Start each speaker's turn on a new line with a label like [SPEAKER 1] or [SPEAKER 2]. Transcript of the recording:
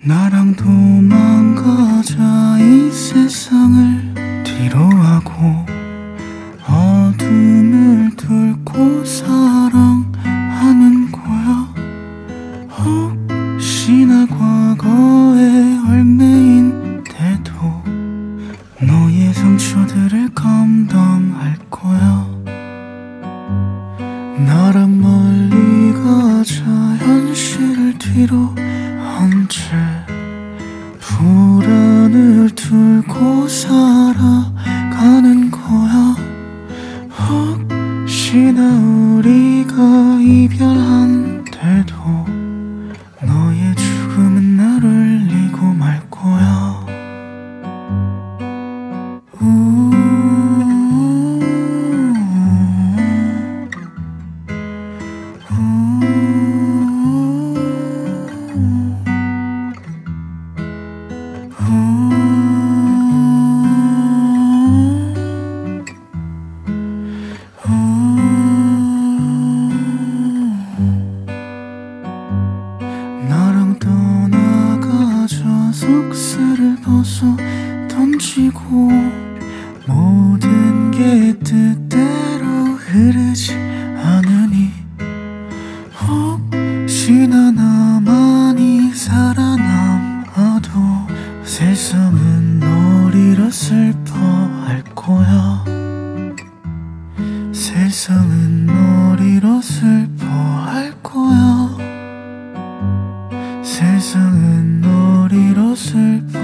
[SPEAKER 1] 나랑 도망가자 이 세상을 뒤로하고 어둠을 뚫고 사랑하는 거야. 혹시나 과거에 얽매인데도 너의 상처들을 감당할 거야. 나랑 멀리 가자 현실을 뒤로 한 채 불안을 뚫고 살아가는 거야. 혹시나 우리가 이별한데도 너의 죽음은 날 울리고 말 거야. 나랑 떠나가자 속쓰를 벗어 던지고 모든 게 뜻대로 흐르지 않으니 혹시나 나만이 살아남아도 세상은 널 잃어 슬퍼할 거야. 세상은 널 잃어 슬퍼할 거야. 세상은 널 잃어 슬퍼